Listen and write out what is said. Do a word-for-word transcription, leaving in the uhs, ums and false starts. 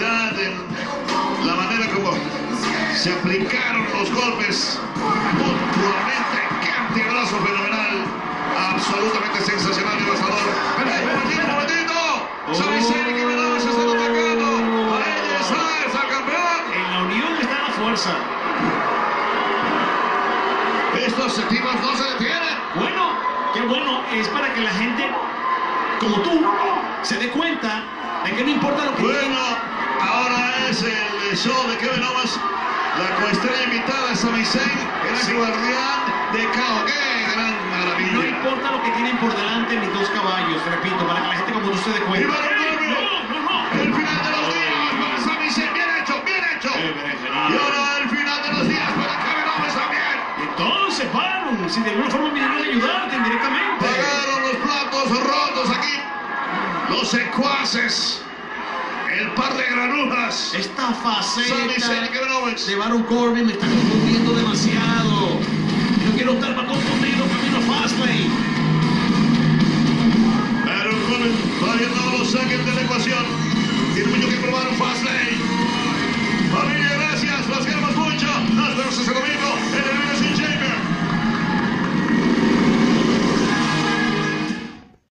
velocidad, en la manera como se aplicaron los golpes puntualmente. ¡Qué antebrazo fenomenal! Absolutamente sensacional y abrasador. ¡Un momentito, un momentito! Sami Zayn y Kevin Owens se están atacando. A ella Styles, al campeón. En la unión está la fuerza. Estos tipos no se detienen. Bueno, qué bueno. Es para que la gente, como tú, se dé cuenta de que no importa lo que... Bueno, ahora es el show de Kevin Owens. La coestrella invitada es Sami Zayn, el sí. guardián de K O. ¡Qué gran maravilla! No importa lo que tienen por delante ni dos caballos, repito, para que la gente como tú se dé cuenta. ¡Y Baron Corbin! ¡No, no, no! El final de los días para Sami Zayn, bien hecho, bien hecho. Y ahora el final de los días para Kevin Owens también. Entonces, Baron, si de alguna forma vinieron a ayudarte indirectamente. Pagaron los platos rotos aquí. Los secuaces. El par de granujas. Esta faceta de Baron Corbin me está confundiendo demasiado. Yo quiero estar más confundido camino Fastlane. Baron Corbin todavía no lo saquen de la ecuación. Tiene mucho que probar Fastlane.